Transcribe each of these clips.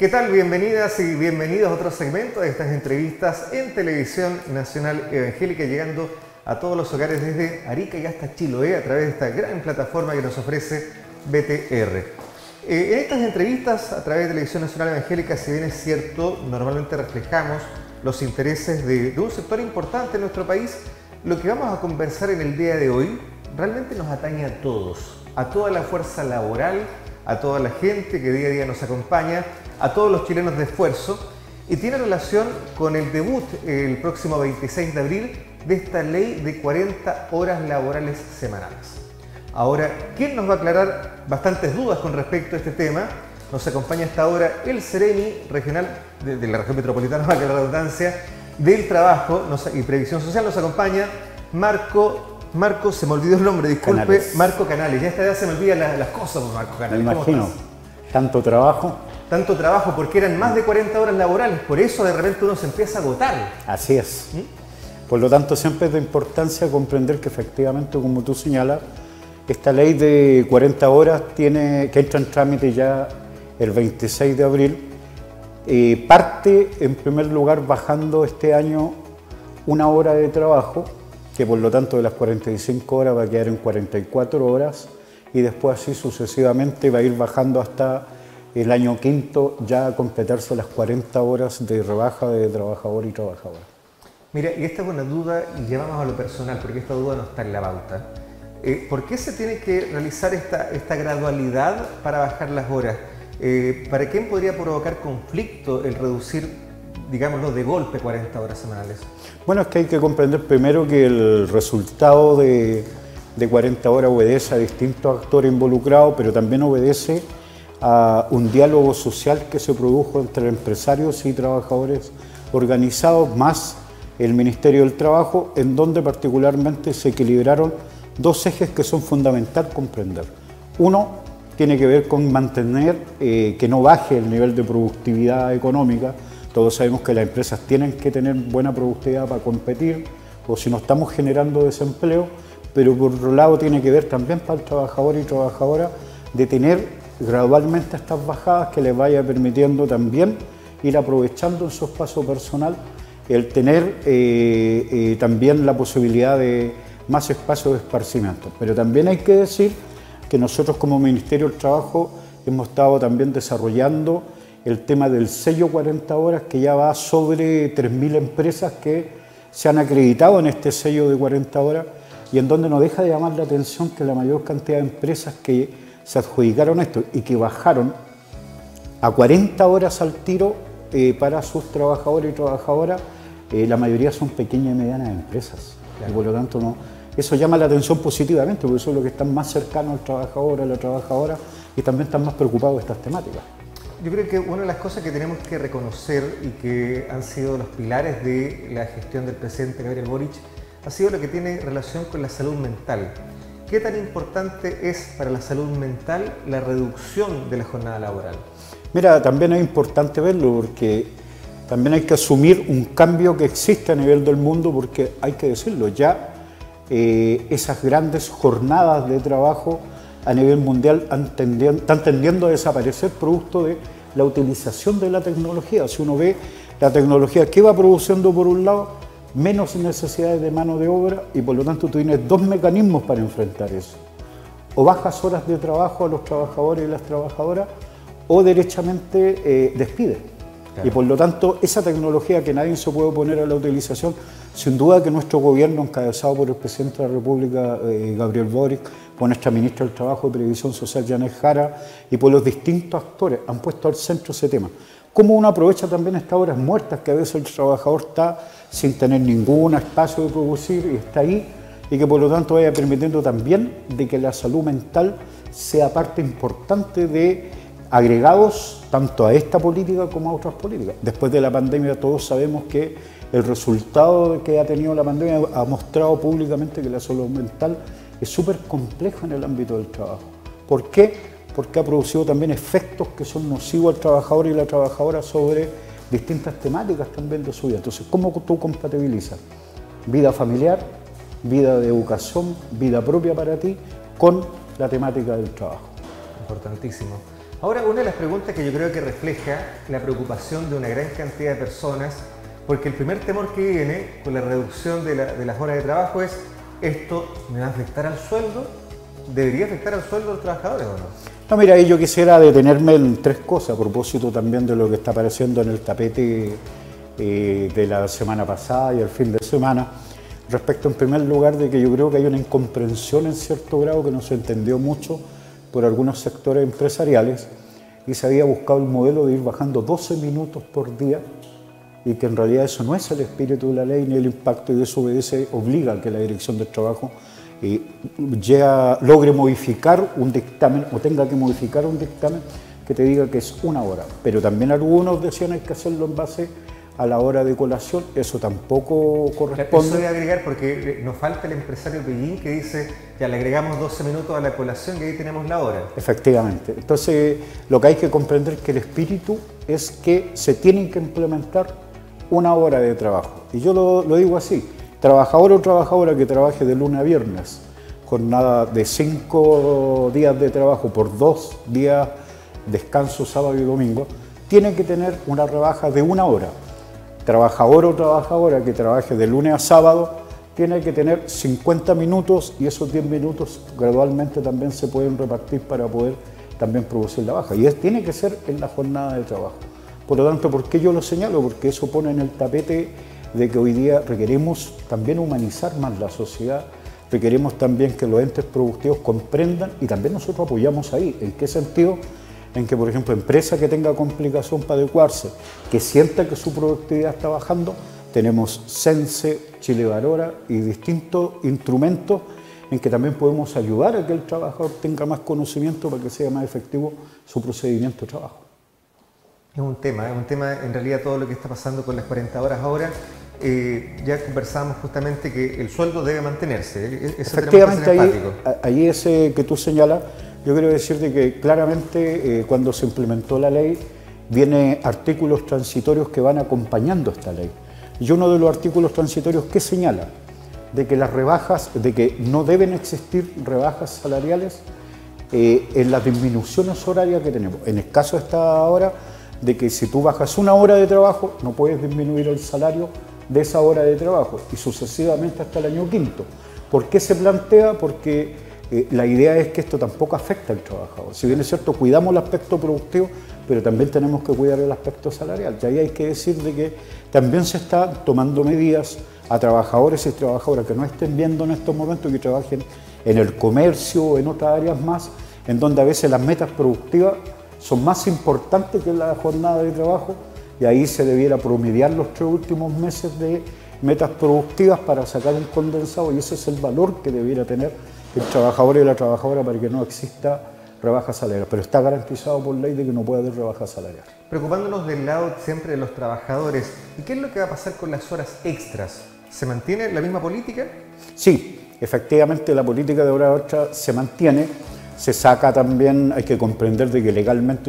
¿Qué tal? Bienvenidas y bienvenidos a otro segmento de estas entrevistas en Televisión Nacional Evangélica, llegando a todos los hogares desde Arica y hasta Chiloé a través de esta gran plataforma que nos ofrece BTR. En estas entrevistas a través de Televisión Nacional Evangélica, si bien es cierto, normalmente reflejamos los intereses de un sector importante en nuestro país, lo que vamos a conversar en el día de hoy realmente nos atañe a todos, a toda la fuerza laboral, a toda la gente que día a día nos acompaña, a todos los chilenos de esfuerzo, y tiene relación con el debut el próximo 26 de abril de esta ley de 40 horas laborales semanales. Ahora, ¿quién nos va a aclarar bastantes dudas con respecto a este tema? Nos acompaña hasta ahora el Seremi regional de la región metropolitana, valga la redundancia, del Trabajo y Previsión Social. Nos acompaña Marco, se me olvidó el nombre, disculpe, Canales. Marco Canales. Ya a esta edad se me olvidan las cosas, Marco Canales. Me imagino, tanto trabajo. Tanto trabajo, porque eran más de 40 horas laborales, por eso de repente uno se empieza a agotar. Así es. Por lo tanto, siempre es de importancia comprender que efectivamente, como tú señalas, esta ley de 40 horas que entra en trámite ya el 26 de abril, parte en primer lugar bajando este año una hora de trabajo, que por lo tanto de las 45 horas va a quedar en 44 horas, y después así sucesivamente va a ir bajando hasta el año quinto ya completarse las 40 horas de rebaja de trabajador y trabajadora. Mira, y esta es una duda, y ya vamos a lo personal, porque esta duda no está en la pauta. ¿Por qué se tiene que realizar esta gradualidad para bajar las horas? ¿Para quién podría provocar conflicto el reducir, digámoslo, de golpe 40 horas semanales? Bueno, es que hay que comprender primero que el resultado de 40 horas obedece a distintos actores involucrados, pero también obedece a un diálogo social que se produjo entre empresarios y trabajadores organizados, más el Ministerio del Trabajo, en donde particularmente se equilibraron dos ejes que son fundamental comprender. Uno tiene que ver con mantener que no baje el nivel de productividad económica. Todos sabemos que las empresas tienen que tener buena productividad para competir, o si no estamos generando desempleo, pero por otro lado tiene que ver también para el trabajador y trabajadora de tener gradualmente estas bajadas que les vaya permitiendo también ir aprovechando en su espacio personal, el tener también la posibilidad de más espacio de esparcimiento. Pero también hay que decir que nosotros como Ministerio del Trabajo hemos estado también desarrollando el tema del sello 40 horas, que ya va sobre 3.000 empresas que se han acreditado en este sello de 40 horas, y en donde no deja de llamar la atención que la mayor cantidad de empresas que se adjudicaron esto y que bajaron a 40 horas al tiro para sus trabajadores y trabajadoras, la mayoría son pequeñas y medianas empresas. Claro. Y por lo tanto eso llama la atención positivamente, porque son los que están más cercanos al trabajador, a la trabajadora, y también están más preocupados de estas temáticas. Yo creo que una de las cosas que tenemos que reconocer y que han sido los pilares de la gestión del presidente Gabriel Boric ha sido lo que tiene relación con la salud mental. ¿Qué tan importante es para la salud mental la reducción de la jornada laboral? Mira, también es importante verlo, porque también hay que asumir un cambio que existe a nivel del mundo, porque hay que decirlo, ya esas grandes jornadas de trabajo a nivel mundial están tendiendo a desaparecer producto de la utilización de la tecnología. Si uno ve la tecnología, ¿qué va produciendo por un lado? Menos necesidades de mano de obra, y por lo tanto tú tienes dos mecanismos para enfrentar eso. O bajas horas de trabajo a los trabajadores y las trabajadoras, o derechamente despides. Claro. Y por lo tanto esa tecnología que nadie se puede oponer a la utilización, sin duda que nuestro gobierno, encabezado por el presidente de la República, Gabriel Boric, por nuestra ministra del Trabajo y Previsión Social, Janet Jara, y por los distintos actores, han puesto al centro ese tema. Cómo uno aprovecha también estas horas muertas que a veces el trabajador está sin tener ningún espacio de producir y está ahí, y que por lo tanto vaya permitiendo también de que la salud mental sea parte importante de agregados tanto a esta política como a otras políticas. Después de la pandemia todos sabemos que el resultado que ha tenido la pandemia ha mostrado públicamente que la salud mental es súper compleja en el ámbito del trabajo. ¿Por qué? Porque ha producido también efectos que son nocivos al trabajador y la trabajadora sobre distintas temáticas también de su vida. Entonces, ¿cómo tú compatibilizas vida familiar, vida de educación, vida propia para ti, con la temática del trabajo? Importantísimo. Ahora, una de las preguntas que yo creo que refleja la preocupación de una gran cantidad de personas, porque el primer temor que viene con la reducción de las horas de trabajo es: ¿esto me va a afectar al sueldo? ¿Debería afectar al sueldo de los trabajadores o no? No, mira, ahí yo quisiera detenerme en tres cosas a propósito también de lo que está apareciendo en el tapete de la semana pasada y el fin de semana. Respecto, en primer lugar, de que yo creo que hay una incomprensión en cierto grado que no se entendió mucho por algunos sectores empresariales, y se había buscado el modelo de ir bajando 12 minutos por día, y que en realidad eso no es el espíritu de la ley ni el impacto, y eso obliga a que la Dirección del Trabajo logre modificar un dictamen o tenga que modificar un dictamen que te diga que es una hora. Pero también algunos decían hay que hacerlo en base a la hora de colación, eso tampoco corresponde. Eso voy a agregar porque nos falta el empresario Pellín que dice: ya le agregamos 12 minutos a la colación y ahí tenemos la hora. Efectivamente. Entonces, lo que hay que comprender es que el espíritu es que se tienen que implementar una hora de trabajo. Y yo lo digo así: trabajador o trabajadora que trabaje de lunes a viernes, jornada de 5 días de trabajo por 2 días descanso, sábado y domingo, tiene que tener una rebaja de 1 hora. Trabajador o trabajadora que trabaje de lunes a sábado tiene que tener 50 minutos, y esos 10 minutos gradualmente también se pueden repartir para poder también producir la baja. Y tiene que ser en la jornada de trabajo. Por lo tanto, ¿por qué yo lo señalo? Porque eso pone en el tapete de que hoy día requerimos también humanizar más la sociedad, requerimos también que los entes productivos comprendan, y también nosotros apoyamos ahí. ¿En qué sentido? En que, por ejemplo, empresa que tenga complicación para adecuarse, que sienta que su productividad está bajando, tenemos Sense, Chile Valora y distintos instrumentos en que también podemos ayudar a que el trabajador tenga más conocimiento para que sea más efectivo su procedimiento de trabajo. Es un tema en realidad todo lo que está pasando con las 40 horas ahora. Ya conversábamos justamente que el sueldo debe mantenerse. Eso efectivamente, ahí ese que tú señalas, yo quiero decirte que claramente cuando se implementó la ley, vienen artículos transitorios que van acompañando esta ley. Y uno de los artículos transitorios que señala de que las rebajas, de que no deben existir rebajas salariales en las disminuciones horarias que tenemos. En el caso de esta hora, de que si tú bajas 1 hora de trabajo, no puedes disminuir el salario de esa hora de trabajo, y sucesivamente hasta el año quinto. ¿Por qué se plantea? Porque la idea es que esto tampoco afecta al trabajador. Si bien es cierto, cuidamos el aspecto productivo, pero también tenemos que cuidar el aspecto salarial. Y ahí hay que decir de que también se están tomando medidas a trabajadores y trabajadoras que no estén viendo en estos momentos, que trabajen en el comercio o en otras áreas más, en donde a veces las metas productivas son más importantes que la jornada de trabajo, y ahí se debiera promediar los 3 últimos meses de metas productivas para sacar un condensado, y ese es el valor que debiera tener el trabajador y la trabajadora para que no exista rebaja salarial. Pero está garantizado por ley de que no puede haber rebaja salarial. Preocupándonos del lado siempre de los trabajadores, ¿y qué es lo que va a pasar con las horas extras? ¿Se mantiene la misma política? Sí, efectivamente la política de hora extra se mantiene. Se saca también, hay que comprender de que legalmente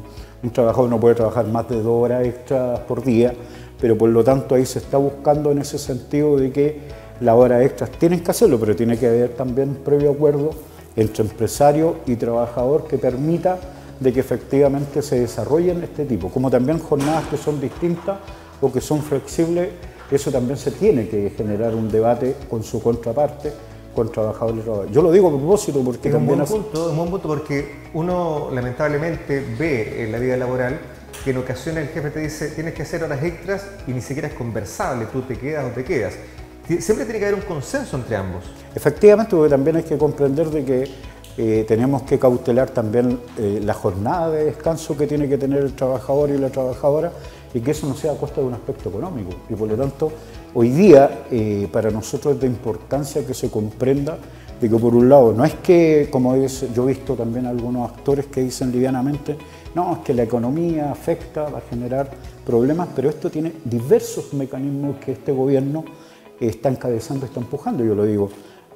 un trabajador no puede trabajar más de 2 horas extras por día, pero por lo tanto ahí se está buscando en ese sentido de que las horas extras tienen que hacerlo, pero tiene que haber también previo acuerdo entre empresario y trabajador que permita de que efectivamente se desarrollen este tipo, como también jornadas que son distintas o que son flexibles. Eso también se tiene que generar un debate con su contraparte, con trabajadores y trabajadores. Yo lo digo a propósito porque es también... Es un buen punto porque uno lamentablemente ve en la vida laboral que en ocasiones el jefe te dice tienes que hacer horas extras y ni siquiera es conversable, tú te quedas o te quedas. Siempre tiene que haber un consenso entre ambos. Efectivamente, porque también hay que comprender de que tenemos que cautelar también la jornada de descanso que tiene que tener el trabajador y la trabajadora, y que eso no sea a costa de un aspecto económico. Y por lo tanto, hoy día para nosotros es de importancia que se comprenda de que por un lado, no es que, como yo he visto también algunos actores que dicen livianamente, no, es que la economía afecta, va a generar problemas, pero esto tiene diversos mecanismos que este gobierno está encabezando, está empujando. Yo lo digo,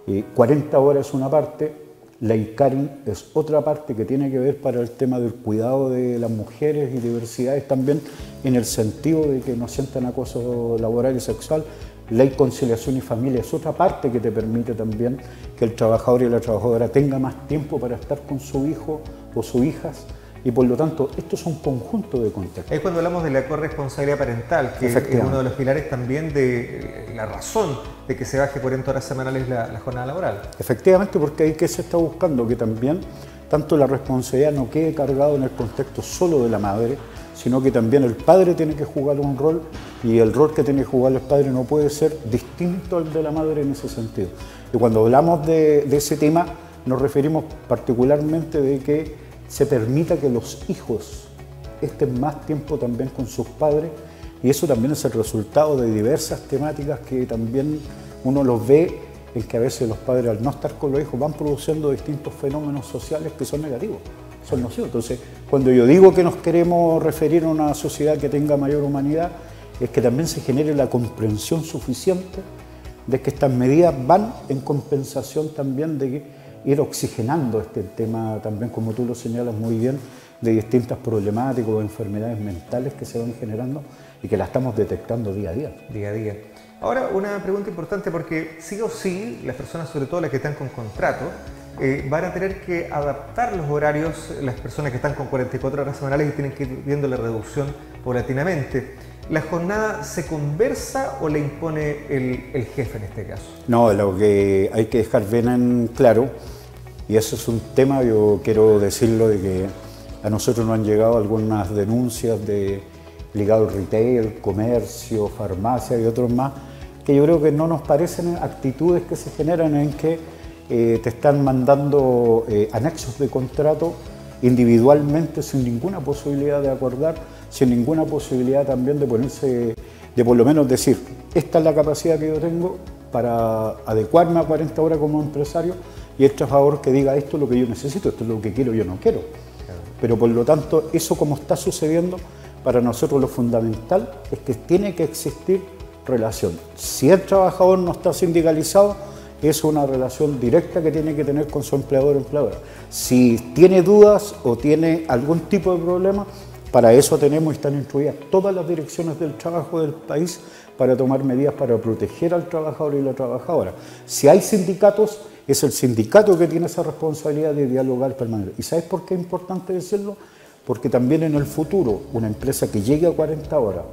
40 horas es una parte, la INCARI es otra parte que tiene que ver para el tema del cuidado de las mujeres y diversidades también, en el sentido de que no sientan acoso laboral y sexual. Ley Conciliación y Familia es otra parte que te permite también que el trabajador y la trabajadora tenga más tiempo para estar con su hijo o sus hijas, y por lo tanto esto es un conjunto de contextos. Es cuando hablamos de la corresponsabilidad parental, que es uno de los pilares también de la razón de que se baje 40 horas semanales la jornada laboral. Efectivamente, porque ahí que se está buscando que también tanto la responsabilidad no quede cargado en el contexto solo de la madre, sino que también el padre tiene que jugar un rol, y el rol que tiene que jugar el padre no puede ser distinto al de la madre en ese sentido. Y cuando hablamos de ese tema, nos referimos particularmente de que se permita que los hijos estén más tiempo también con sus padres, y eso también es el resultado de diversas temáticas que también uno los ve, en que a veces los padres, al no estar con los hijos, van produciendo distintos fenómenos sociales que son negativos, son nocivos. Entonces, cuando yo digo que nos queremos referir a una sociedad que tenga mayor humanidad, es que también se genere la comprensión suficiente de que estas medidas van en compensación también de ir oxigenando este tema también, como tú lo señalas muy bien, de distintas problemáticas o enfermedades mentales que se van generando y que las estamos detectando día a día. Día a día. Ahora, una pregunta importante, porque sí o sí, las personas, sobre todo las que están con contrato, van a tener que adaptar los horarios, las personas que están con 44 horas semanales y tienen que ir viendo la reducción paulatinamente. ¿La jornada se conversa o la impone el jefe en este caso? No, lo que hay que dejar bien en claro, y eso es un tema, yo quiero decirlo, de que a nosotros nos han llegado algunas denuncias ligadas al retail, comercio, farmacia y otros más, que yo creo que no nos parecen actitudes que se generan en que te están mandando anexos de contrato individualmente sin ninguna posibilidad de acordar, sin ninguna posibilidad también de ponerse, de por lo menos decir, esta es la capacidad que yo tengo para adecuarme a 40 horas como empresario, y el trabajador que diga esto es lo que yo necesito, esto es lo que quiero, yo no quiero. Claro. Pero por lo tanto, eso como está sucediendo, para nosotros lo fundamental es que tiene que existir relación. Si el trabajador no está sindicalizado, es una relación directa que tiene que tener con su empleador o empleadora. Si tiene dudas o tiene algún tipo de problema, para eso tenemos y están instruidas todas las direcciones del trabajo del país para tomar medidas para proteger al trabajador y la trabajadora. Si hay sindicatos, es el sindicato que tiene esa responsabilidad de dialogar permanente. ¿Y sabes por qué es importante decirlo? Porque también en el futuro, una empresa que llegue a 40 horas,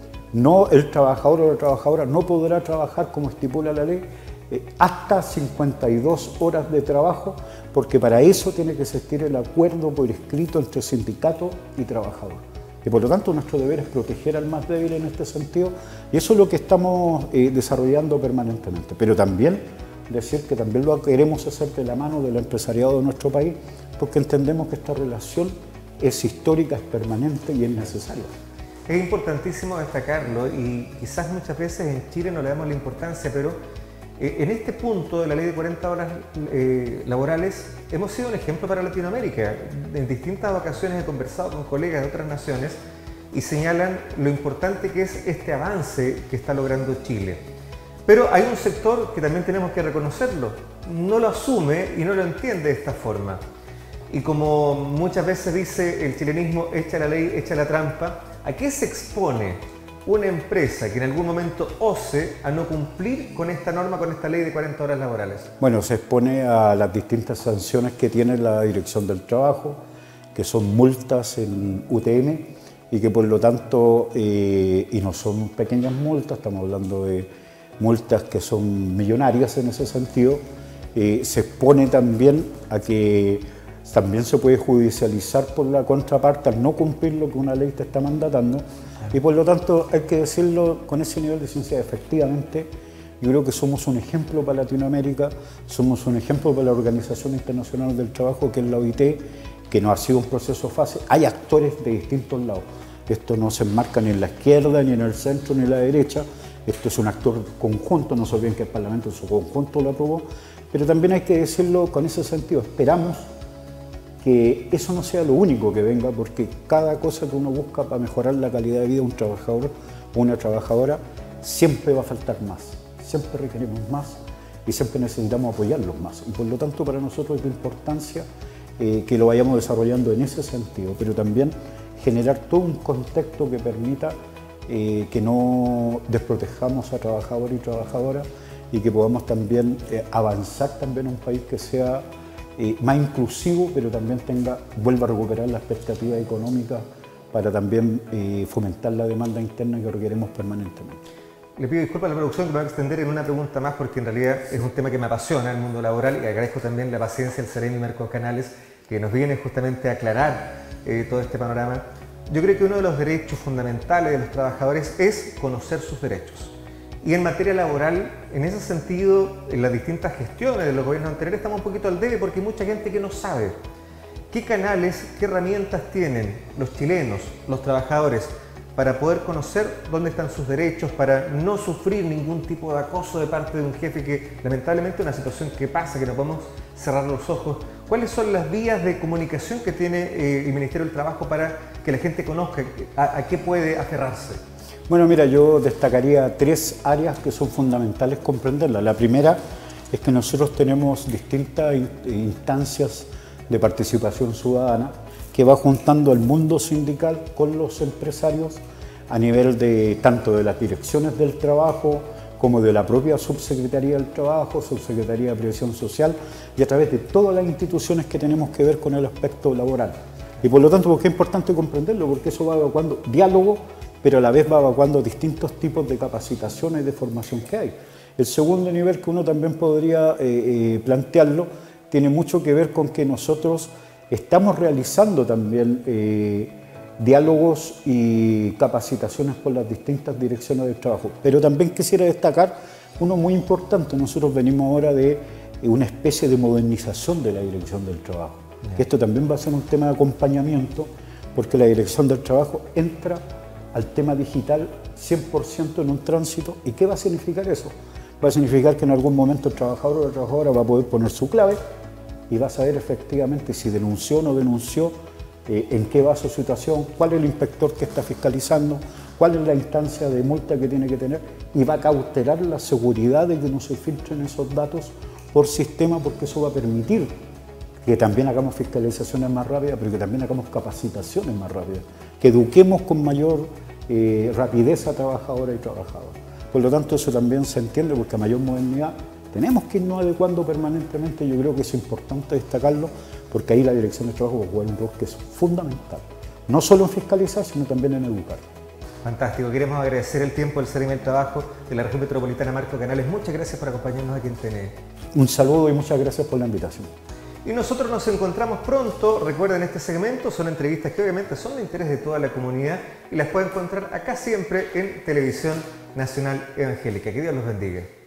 el trabajador o la trabajadora no podrá trabajar como estipula la ley hasta 52 horas de trabajo, porque para eso tiene que existir el acuerdo por escrito entre sindicato y trabajador. Y por lo tanto nuestro deber es proteger al más débil en este sentido, y eso es lo que estamos desarrollando permanentemente. Pero también decir que también lo queremos hacer de la mano del empresariado de nuestro país, porque entendemos que esta relación es histórica, es permanente y es necesaria. Es importantísimo destacarlo, y quizás muchas veces en Chile no le damos la importancia, pero en este punto de la ley de 40 horas laborales hemos sido un ejemplo para Latinoamérica. En distintas ocasiones he conversado con colegas de otras naciones y señalan lo importante que es este avance que está logrando Chile. Pero hay un sector que también tenemos que reconocerlo, no lo asume y no lo entiende de esta forma. Y como muchas veces dice el chilenismo, echa la ley, echa la trampa, ¿a qué se expone una empresa que en algún momento ose a no cumplir con esta norma, con esta ley de 40 horas laborales? Bueno, se expone a las distintas sanciones que tiene la Dirección del Trabajo, que son multas en UTM, y que por lo tanto, y no son pequeñas multas, estamos hablando de multas que son millonarias en ese sentido. Se expone también a que también se puede judicializar por la contraparte al no cumplir lo que una ley te está mandatando, y por lo tanto hay que decirlo con ese nivel de sinceridad. Efectivamente, yo creo que somos un ejemplo para Latinoamérica, somos un ejemplo para la Organización Internacional del Trabajo, que es la OIT, que no ha sido un proceso fácil. Hay actores de distintos lados, esto no se enmarca ni en la izquierda, ni en el centro, ni en la derecha, esto es un actor conjunto, no se olviden que el Parlamento en su conjunto lo aprobó, pero también hay que decirlo con ese sentido, esperamos que eso no sea lo único que venga, porque cada cosa que uno busca para mejorar la calidad de vida de un trabajador o una trabajadora, siempre va a faltar más, siempre requerimos más y siempre necesitamos apoyarlos más. Y por lo tanto para nosotros es de importancia que lo vayamos desarrollando en ese sentido, pero también generar todo un contexto que permita que no desprotejamos a trabajadores y trabajadoras, y que podamos también avanzar también a un país que sea más inclusivo, pero también vuelva a recuperar la expectativa económica para también fomentar la demanda interna que requeremos permanentemente. Le pido disculpas a la producción que me va a extender en una pregunta más porque en realidad es un tema que me apasiona, el mundo laboral, y agradezco también la paciencia del Seremi Marcos Canales que nos viene justamente a aclarar todo este panorama. Yo creo que uno de los derechos fundamentales de los trabajadores es conocer sus derechos. Y en materia laboral, en ese sentido, en las distintas gestiones de los gobiernos anteriores estamos un poquito al debe porque hay mucha gente que no sabe qué canales, qué herramientas tienen los chilenos, los trabajadores, para poder conocer dónde están sus derechos, para no sufrir ningún tipo de acoso de parte de un jefe, que lamentablemente es una situación que pasa, que no podemos cerrar los ojos. ¿Cuáles son las vías de comunicación que tiene el Ministerio del Trabajo para que la gente conozca a qué puede aferrarse? Bueno, mira, yo destacaría 3 áreas que son fundamentales comprenderlas. La primera es que nosotros tenemos distintas instancias de participación ciudadana que va juntando al mundo sindical con los empresarios a nivel de tanto de las direcciones del trabajo como de la propia Subsecretaría del Trabajo, Subsecretaría de Previsión Social y a través de todas las instituciones que tenemos que ver con el aspecto laboral. Y por lo tanto, porque es importante comprenderlo, porque eso va evacuando diálogo, pero a la vez va evacuando distintos tipos de capacitaciones y de formación que hay. El segundo nivel que uno también podría plantearlo tiene mucho que ver con que nosotros estamos realizando también diálogos y capacitaciones con las distintas direcciones del trabajo. Pero también quisiera destacar uno muy importante. Nosotros venimos ahora de una especie de modernización de la dirección del trabajo. Esto también va a ser un tema de acompañamiento porque la dirección del trabajo entra al tema digital 100% en un tránsito. ¿Y qué va a significar eso? Va a significar que en algún momento el trabajador o la trabajadora va a poder poner su clave y va a saber efectivamente si denunció o no denunció, en qué va su situación, cuál es el inspector que está fiscalizando, cuál es la instancia de multa que tiene que tener, y va a cautelar la seguridad de que no se filtren esos datos por sistema, porque eso va a permitir que también hagamos fiscalizaciones más rápidas, pero que también hagamos capacitaciones más rápidas, que eduquemos con mayor rapidez a trabajadoras y trabajadores. Por lo tanto, eso también se entiende, porque a mayor modernidad tenemos que irnos adecuando permanentemente. Yo creo que es importante destacarlo, porque ahí la Dirección de Trabajo va a jugar un rol que es fundamental, no solo en fiscalizar, sino también en educar. Fantástico, queremos agradecer el tiempo del Seremi del Trabajo de la Región Metropolitana Marcos Canales. Muchas gracias por acompañarnos aquí en TNE. Un saludo y muchas gracias por la invitación. Y nosotros nos encontramos pronto. Recuerden, este segmento son entrevistas que obviamente son de interés de toda la comunidad y las pueden encontrar acá siempre en Televisión Nacional Evangélica. Que Dios los bendiga.